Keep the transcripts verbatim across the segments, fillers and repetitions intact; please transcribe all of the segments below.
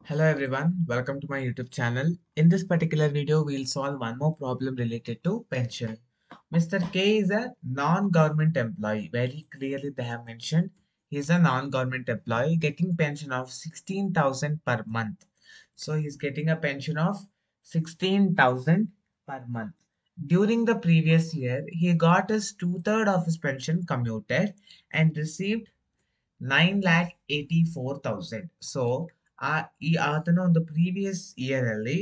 Hello everyone, welcome to my YouTube channel. In this particular video, we'll solve one more problem related to pension. Mister K is a non-government employee. Very clearly they have mentioned he's a non-government employee getting pension of sixteen thousand per month. So he's getting a pension of sixteen thousand per month. During the previous year, he got his two-third of his pension commuted and received nine lakh eighty-four thousand. So ಆ ಈ ಆತನ ಒಂದು previous year ಅಲ್ಲಿ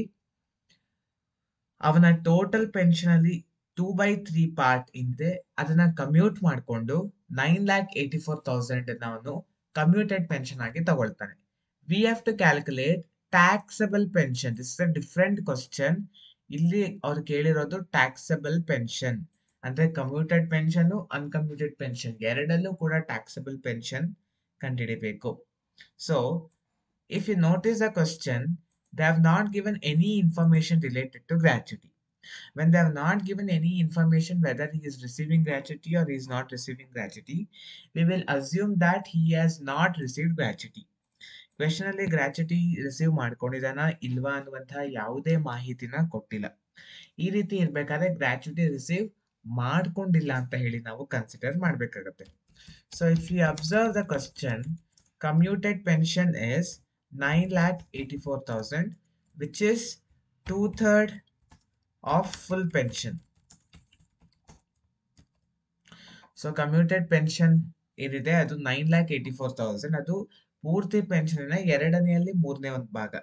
ಅವನ total pension ಅಲ್ಲಿ two by three part ಇದೆ, ಅದನ್ನ commute ಮಾಡಿಕೊಂಡು nine lakh eighty four thousand ಅವನು ಕಮ್ಯೂಟೆಡ್ ಪೆನ್ಷನ್ ಆಗಿ ತಗೊಳ್ತಾನೆ. We have to calculate taxable pension. This is a different question. ಇಲ್ಲಿ ಅವ್ರು ಕೇಳಿರೋದು ಟ್ಯಾಕ್ಸಬಲ್ ಪೆನ್ಷನ್ ಅಂದ್ರೆ ಕಮ್ಯೂಟೆಡ್ ಪೆನ್ಷನ್ ಅನ್ಕಮ್ಯೂಟೆಡ್ ಪೆನ್ಷನ್ ಎರಡಲ್ಲೂ ಕೂಡ ಟ್ಯಾಕ್ಸಬಲ್ ಪೆನ್ಷನ್ ಕಂಡುಹಿಡಿಬೇಕು. So if you notice the question, they have not given any information related to gratuity. When they have not given any information whether he is receiving gratuity or he is not receiving gratuity, we will assume that he has not received gratuity. Question ಅಲ್ಲಿ gratuity receive ಮಾಡ್ಕೊಂಡಿದಾನ ಇಲ್ವಾ ಅನ್ನುವಂತಹ ಯಾವುದೇ ಮಾಹಿತಿನ ಕೊಟ್ಟಿಲ್ಲ. ಈ ರೀತಿ ಇರ್ಬೇಕಾದ್ರೆ ಗ್ರಾಚ್ಯುಟಿ ರಿಸೀವ್ ಮಾಡ್ಕೊಂಡಿಲ್ಲ ಅಂತ ಹೇಳಿ ನಾವು ಕನ್ಸಿಡರ್ ಮಾಡ್ಬೇಕಾಗತ್ತೆ. So if you observe the question, commuted pension is nine lakh eighty-four thousand, which is two third of full pension. So commuted pension ಏನಿದೆ ಅದು nine lakh eighty four thousand, ಅದು ಪೂರ್ತಿ ಪೆನ್ಷನ್ ಎರಡನೆಯಲ್ಲಿ ಮೂರನೇ ಒಂದು ಭಾಗ,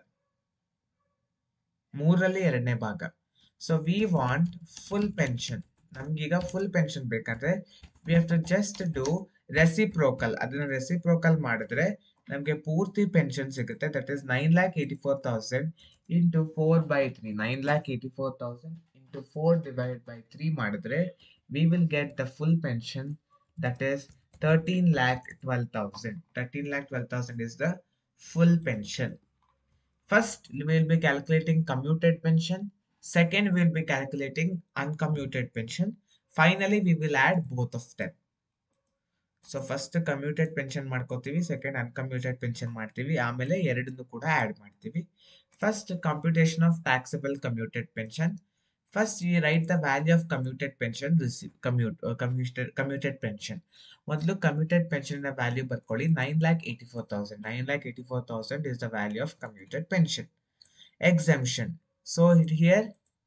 ಮೂರರಲ್ಲಿ ಎರಡನೇ ಭಾಗ. So we want full pension. ನಮ್ಗೀಗ ಫುಲ್ ಪೆನ್ಷನ್ ಬೇಕಂದ್ರೆ we have to just do reciprocal. ಅದನ್ನ ರೆಸಿಪ್ರೋಕಲ್ ಮಾಡಿದ್ರೆ ನಮಗೆ ಪೂರ್ತಿ ಪೆನ್ಷನ್ ಸಿಗುತ್ತೆ. That is nine lakh eighty four thousand into four by three. Nine lakh eighty four thousand into four divide by three ಮಾಡಿದ್ರೆ we will get the full pension. That is thirteen lakh twelve thousand. Thirteen lakh twelve thousand is the full pension. First, we will be calculating commuted pension. Second, we will be calculating uncommuted pension. Finally, we will add both of them. So first commuted pension ಮಾಡ್ಕೋತೀವಿ, second uncommuted pension ಮಾಡ್ತೀವಿ, ಆಮೇಲೆ ಎರಡನ್ನೂ ಕೂಡ add ಮಾಡ್ತೀವಿ. First computation of taxable commuted pension. First we write the value of commuted pension receive commute commuted commuted pension. ಮೊದಲು commuted pension ನ value ಬರ್ಕೊಳ್ಳಿ. Nine lakh eighty four thousand. Nine lakh eighty four thousand is the value of commuted pension. Exemption. So here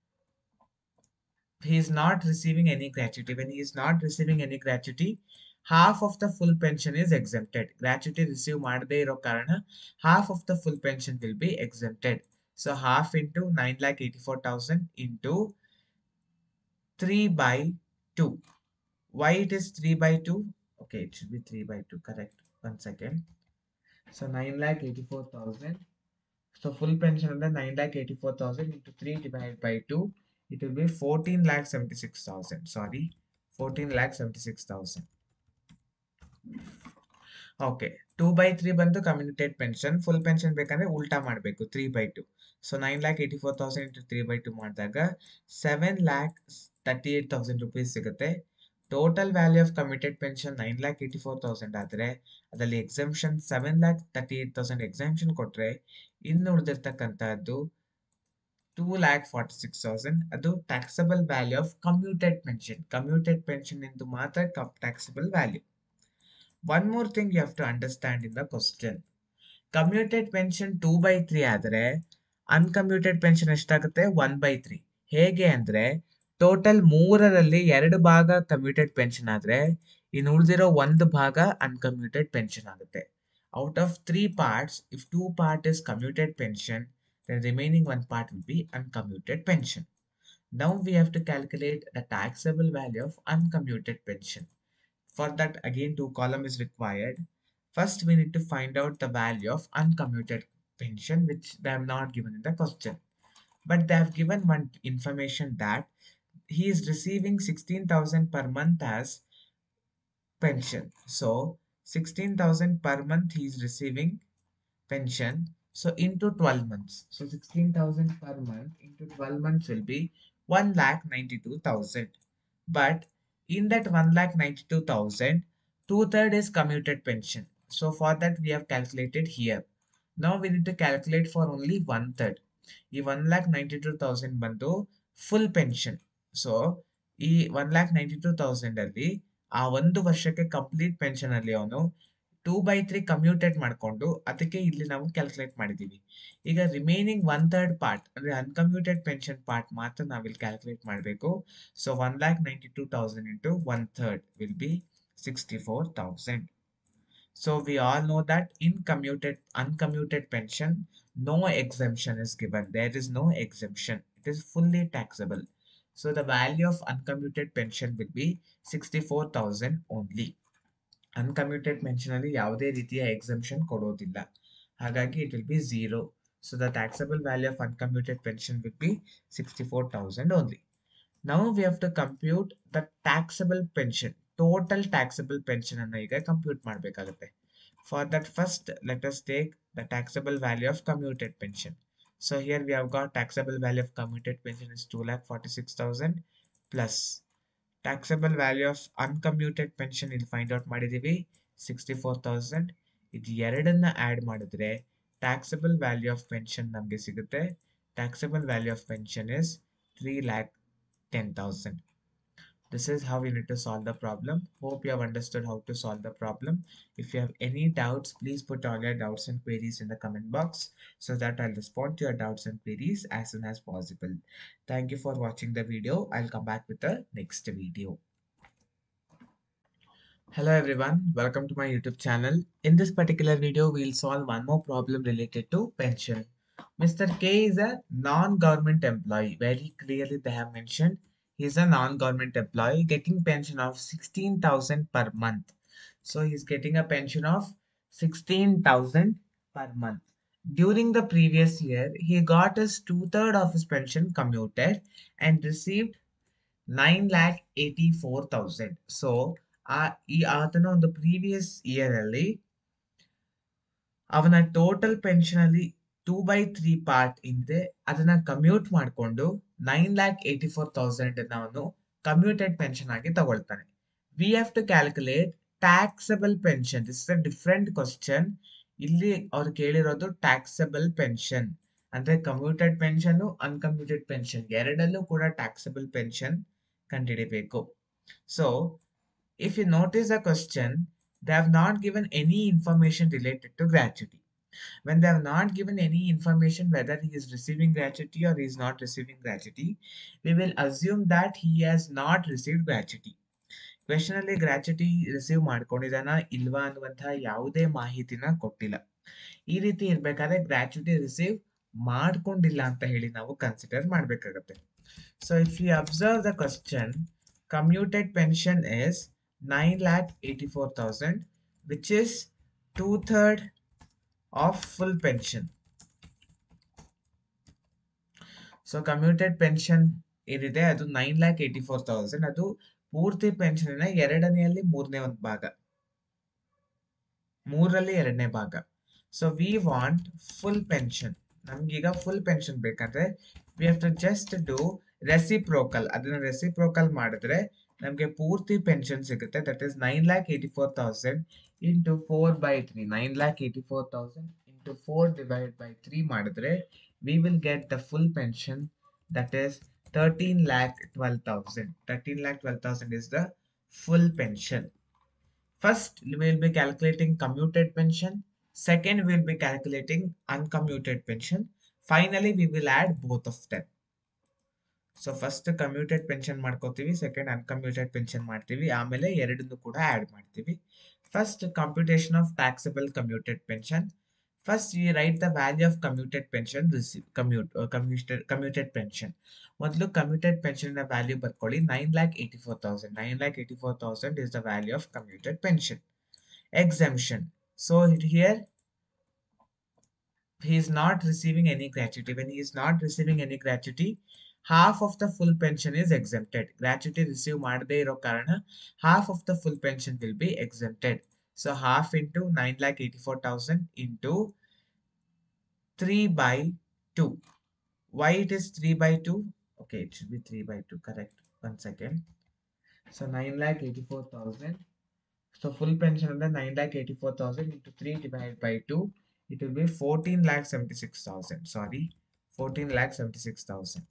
he is not receiving any gratuity. When he is not receiving any gratuity, half of the full pension is exempted. Gratuity receive ಮಾಡದೇ ಇರೋ ಕಾರಣ half of the full pension will be exempted. So half into nine lakh eighty-four thousand into three by two. Why it is three by two? Okay, it should be three by two. Correct. One second. So nine lakh eighty-four thousand. So full pension under nine lakh eighty-four thousand into three divided by two. It will be fourteen lakh seventy-six thousand. Sorry, fourteen lakh seventy-six thousand. Okay, two by three ಬಂದು commuted pension. Full pension ಬೇಕಂದ್ರೆ ಉಲ್ಟಾ ಮಾಡಬೇಕು, three by two. So nine lakh eighty four thousand into three by two ಮಾಡಿದಾಗ seven lakh thirty eight thousand rupees ಸಿಗುತ್ತೆ. Total value of commuted pension nine lakh eighty four thousand ಆದರೆ ಅದರಲ್ಲಿ exemption seven lakh thirty eight thousand exemption ಕೊಟ್ಟರೆ ಇನ್ನು ಉಳಿದಿರ್ತಕ್ಕಂಥದ್ದು two lakh forty six thousand. ಅದು taxable value of commuted pension. Commuted pension ಎಂದು ಮಾತ್ರ taxable value. One more thing you have to understand in the question. Commuted pension two by three ಆದರೆ uncommuted pension ಎಷ್ಟಾಗುತ್ತೆ? One by three. ಹೇಗೆ ಅಂದ್ರೆ total ಮೂರರಲ್ಲಿ ಎರಡು ಭಾಗ ಕಮ್ಯೂಟೆಡ್ ಪೆನ್ಷನ್ ಆದ್ರೆ ಇನ್ನು ಉಳಿದಿರೋ ಒಂದು ಭಾಗ ಅನ್ಕಮ್ಯೂಟೆಡ್ ಪೆನ್ಷನ್ ಆಗುತ್ತೆ. Out of three parts, if two part is commuted pension, then remaining one part will be uncommuted pension. Now we have to calculate the taxable value of uncommuted pension. For that, again two column is required. First we need to find out the value of uncommuted pension, which they have not given in the question, but they have given one information that he is receiving sixteen thousand per month as pension. So sixteen thousand per month he is receiving pension. So into twelve months, so sixteen thousand per month into twelve months will be one lakh ninety-two thousand. But in that one lakh ninety-two thousand, two third is commuted pension. So for that we have calculated here. Now we need to calculate for only one third. ಈ one lakh ninety two thousand ಬಂದು full pension. So ಈ one lakh ninety two thousand ಅಲ್ಲಿ ಆ ಒಂದು ವರ್ಷಕ್ಕೆ complete pension ಅಲ್ಲಿ ಅವನು two by three ಕಮ್ಯೂಟೇಟ್ ಮಾಡಿಕೊಂಡು ಅದಕ್ಕೆ ಇಲ್ಲಿ ನಾವು ಕ್ಯಾಲ್ಕುಲೇಟ್ ಮಾಡಿದ್ದೀವಿ. ಈಗ ರಿಮೈನಿಂಗ್ ಒನ್ ಥರ್ಡ್ ಪಾರ್ಟ್ ಅಂದ್ರೆ ಅನ್ಕಮ್ಯೂಟೆಡ್ ಪೆನ್ಷನ್ ಪಾರ್ಟ್ ಮಾತ್ರ ನಾವಿಲ್ಲಿ ಕ್ಯಾಲ್ಕುಲೇಟ್ ಮಾಡಬೇಕು. So one lakh ninety two thousand into one third will be sixty four thousand. So we all know that in commuted uncommuted pension, no exemption is given. There is no exemption. It is fully taxable. So the value of uncommuted pension will be sixty-four thousand only. Uncommuted pension ಅಲ್ಲಿ ಯಾವುದೇ ರೀತಿಯ exemption ಕೊಡೋದಿಲ್ಲ. ಹಾಗಾಗಿ it will be zero. So the taxable value of uncommuted pension will be sixty-four thousand only. Now we have to compute the taxable pension. Total taxable pension ಅನ್ನು ಈಗ compute ಮಾಡಬೇಕಾಗುತ್ತೆ. For that, first let us take the taxable value of commuted pension. So here we have got taxable value of commuted pension is two lakh forty-six thousand plus taxable value of uncommuted pension ಇಲ್ಲಿ find out ಮಾಡಿದೀವಿ sixty four thousand. ಇದು ಎರಡನ್ನ add ಮಾಡಿದ್ರೆ taxable value of pension ನಮಗೆ ಸಿಗುತ್ತೆ. Taxable value of pension is three lakh ten thousand. This is how we need to solve the problem. Hope you have understood how to solve the problem. If you have any doubts, please put all your doubts and queries in the comment box so that I'll respond to your doubts and queries as soon as possible. Thank you for watching the video. I'll come back with the next video. Hello everyone, welcome to my YouTube channel. In this particular video, we'll solve one more problem related to pension. Mister K is a non-government employee. Very clearly they have mentioned he's a non-government employee getting pension of sixteen thousand per month. So he's getting a pension of sixteen thousand per month. During the previous year, he got his two-third of his pension commuted and received nine lakh eighty-four thousand. So ಆ ಈ ಆತನ ಒಂದು previous year ಅಲ್ಲಿ ಅವನ total pension ಅಲ್ಲಿ two by three part ಇದೆ, ಅದನ್ನ commute ಮಾಡಿಕೊಂಡು nine lakh eighty four thousand ಅವನು ಕಮ್ಯೂಟೆಡ್ ಪೆನ್ಷನ್ ಆಗಿ ತಗೊಳ್ತಾನೆ. We have to calculate taxable pension. This is a different question. ಇಲ್ಲಿ ಅವ್ರು ಕೇಳಿರೋದು ಟ್ಯಾಕ್ಸಬಲ್ ಪೆನ್ಷನ್ ಅಂದ್ರೆ ಕಮ್ಯೂಟೆಡ್ ಪೆನ್ಷನ್ ಅನ್ಕಮ್ಯೂಟೆಡ್ ಪೆನ್ಷನ್ ಎರಡಲ್ಲೂ ಕೂಡ ಟ್ಯಾಕ್ಸಬಲ್ ಪೆನ್ಷನ್ ಕಂಡುಹಿಡಿಬೇಕು. So if you notice the question, they have not given any information related to gratuity. When they have not given any information whether he is receiving gratuity or he is not receiving gratuity, we will assume that he has not received gratuity. Question ಅಲ್ಲಿ gratuity receive ಮಾಡ್ಕೊಂಡಿದ್ದಾನ ಇಲ್ವಾ ಅನ್ನುವಂತಹ ಯಾವುದೇ ಮಾಹಿತಿನ ಕೊಟ್ಟಿಲ್ಲ. ಈ ರೀತಿ ಇರ್ಬೇಕಾದ್ರೆ ಗ್ರಾಚ್ಯುಟಿ ರಿಸೀವ್ ಮಾಡ್ಕೊಂಡಿಲ್ಲ ಅಂತ ಹೇಳಿ ನಾವು ಕನ್ಸಿಡರ್ ಮಾಡ್ಬೇಕಾಗತ್ತೆ. So if you observe the question, commuted pension is nine lakh eighty-four thousand, which is two-third of full pension. So commuted pension ಏನಿದೆ ಅದು nine lakh eighty four thousand, ಅದು ಪೂರ್ತಿ ಪೆನ್ಷನ್ ಎರಡನೆಯಲ್ಲಿ ಮೂರನೇ ಒಂದು ಭಾಗ, ಮೂರರಲ್ಲಿ ಎರಡನೇ ಭಾಗ. So we want full pension. ನಮ್ಗೀಗ ಫುಲ್ ಪೆನ್ಷನ್ ಬೇಕಂದ್ರೆ we have to just do reciprocal. ಅದನ್ನ ರೆಸಿಪ್ರೋಕಲ್ ಮಾಡಿದ್ರೆ ನಮಗೆ ಪೂರ್ತಿ ಪೆನ್ಷನ್ ಸಿಗುತ್ತೆ. That is nine lakh eighty four thousand into four by three. Nine lakh eighty four thousand into four divide by three ಮಾಡಿದ್ರೆ we will get the full pension. That is thirteen lakh twelve thousand. Thirteen lakh twelve thousand is the full pension. First, we will be calculating commuted pension. Second, we will be calculating uncommuted pension. Finally, we will add both of them. So first commuted pension ಮಾಡ್ಕೋತೀವಿ, second uncommuted pension ಮಾಡ್ತೀವಿ, ಆಮೇಲೆ ಎರಡನ್ನೂ ಕೂಡ add ಮಾಡ್ತೀವಿ. First computation of taxable commuted pension. First we write the value of commuted pension receive commute commuted commuted pension. ಮೊದಲು commuted pension value ಬರ್ಕೊಳ್ಳಿ, nine lakh eighty four thousand. Nine lakh eighty four thousand is the value of commuted pension. Exemption. So here he is not receiving any gratuity. When he is not receiving any gratuity, half of the full pension is exempted. Gratuity receive ಮಾಡದೇ ಇರೋ ಕಾರಣ half of the full pension will be exempted. So half into nine lakh eighty-four thousand into three by two. Why it is three by two? Okay, it should be three by two. Correct. One second. So nine lakh eighty-four thousand. So full pension under nine lakh eighty-four thousand into three divided by two It will be fourteen lakh seventy-six thousand. Sorry, fourteen lakh seventy-six thousand.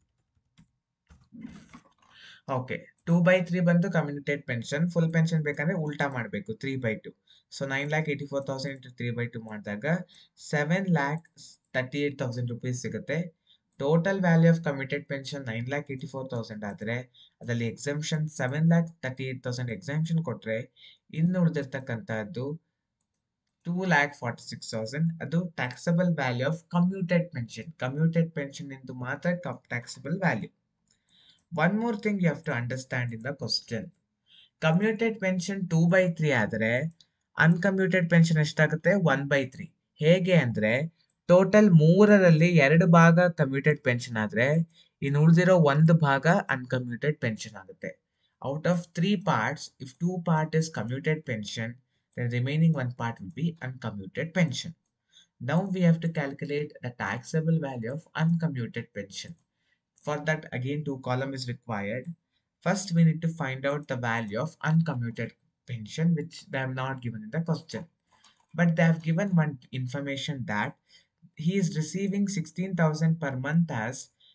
Okay, two by three ಬಂದು commuted pension. Full pension ಬೇಕಂದ್ರೆ ಉಲ್ಟಾ ಮಾಡಬೇಕು, three by two. So nine lakh eighty four thousand into three by two ಮಾಡಿದಾಗ seven lakh thirty eight thousand rupees ಸಿಗುತ್ತೆ. Total value of commuted pension nine lakh eighty four thousand ಆದರೆ ಅದರಲ್ಲಿ exemption seven lakh thirty eight thousand exemption ಕೊಟ್ಟರೆ ಇನ್ನು ಉಳಿದಿರ್ತಕ್ಕಂಥದ್ದು two lakh forty six thousand. ಅದು taxable value of commuted pension. Commuted pension ಎಂದು ಮಾತ್ರ taxable value. One more thing you have to understand in the question. Commuted pension two by three ಆದರೆ uncommuted pension ಎಷ್ಟಾಗುತ್ತೆ? One by three. ಹೇಗೆ ಅಂದರೆ total ಮೂರರಲ್ಲಿ ಎರಡು ಭಾಗ ಕಮ್ಯೂಟೆಡ್ ಪೆನ್ಷನ್ ಆದರೆ ಇನ್ನು ಉಳಿದಿರೋ ಒಂದು ಭಾಗ ಅನ್ಕಮ್ಯೂಟೆಡ್ ಪೆನ್ಷನ್ ಆಗುತ್ತೆ. Out of three parts, if two part is commuted pension, then remaining one part will be uncommuted pension. Now we have to calculate the taxable value of uncommuted pension. For that, again, two column is required. First, we need to find out the value of uncommuted pension, which they have not given in the question. But they have given one information that he is receiving sixteen thousand per month as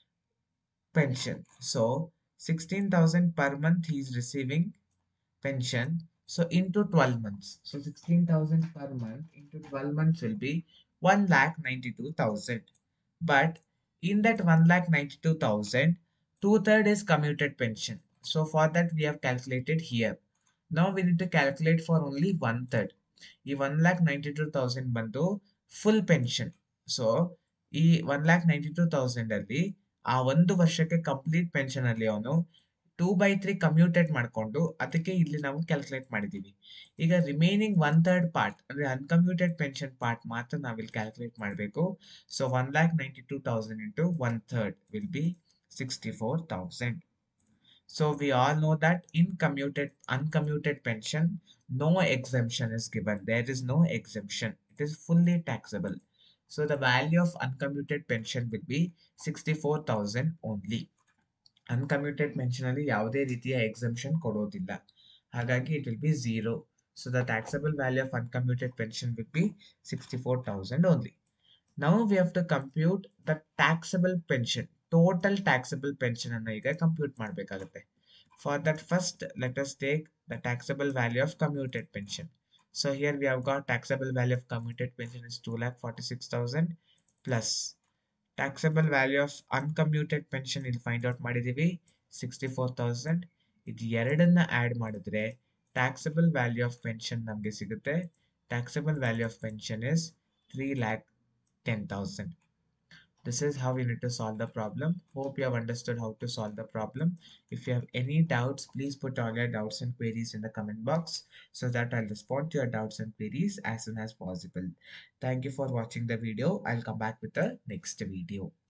pension. So, sixteen thousand per month he is receiving pension. So, into twelve months. So, sixteen thousand per month into twelve months will be one lakh ninety-two thousand. But in that one lakh ninety-two thousand, two third is commuted pension. So for that we have calculated here. Now we need to calculate for only one third. ಈ one lakh ninety-two thousand ಬಂದು full pension. So ಈ one lakh ninety two thousand ಅಲ್ಲಿ ಆ ಒಂದು ವರ್ಷಕ್ಕೆ complete pension ಅಲ್ಲಿ ಅವನು two by three ಕಮ್ಯೂಟೇಟ್ ಮಾಡಿಕೊಂಡು ಅದಕ್ಕೆ ಇಲ್ಲಿ ನಾವು ಕ್ಯಾಲ್ಕುಲೇಟ್ ಮಾಡಿದ್ದೀವಿ. ಈಗ ರಿಮೈನಿಂಗ್ ಒನ್ ಥರ್ಡ್ ಪಾರ್ಟ್ ಅಂದರೆ ಅನ್ಕಮ್ಯೂಟೆಡ್ ಪೆನ್ಷನ್ ಪಾರ್ಟ್ ಮಾತ್ರ ನಾವಿಲ್ಲಿ ಕ್ಯಾಲ್ಕುಲೇಟ್ ಮಾಡಬೇಕು. So one lakh ninety two thousand into one third will be sixty four thousand. So we all know that in commuted uncommuted pension no exemption is given. There is no exemption. It is fully taxable. So the value of uncommuted pension will be sixty-four thousand only. Uncommuted pension ಅಲ್ಲಿ ಯಾವುದೇ ರೀತಿಯ exemption ಕೊಡೋದಿಲ್ಲ, ಹಾಗಾಗಿ it will be zero. So the taxable value of uncommuted pension will be sixty four thousand only. Now we have to compute the taxable pension. Total taxable pension ಅನ್ನು ಈಗ compute ಮಾಡಬೇಕಾಗುತ್ತೆ. For that first let us take the taxable value of commuted pension. So here we have got taxable value of commuted pension is two lakh forty six thousand plus taxable value of uncommuted pension ಇಲ್ಲಿ find out ಮಾಡಿದ್ದೀವಿ sixty four thousand. ಇದು ಎರಡನ್ನ add ಮಾಡಿದ್ರೆ taxable value of pension ನಮಗೆ ಸಿಗುತ್ತೆ. Taxable value of pension is three lakh ten thousand. This is how we need to solve the problem. Hope you have understood how to solve the problem. If you have any doubts, please put all your doubts and queries in the comment box so that I'll respond to your doubts and queries as soon as possible. Thank you for watching the video. I'll come back with the next video.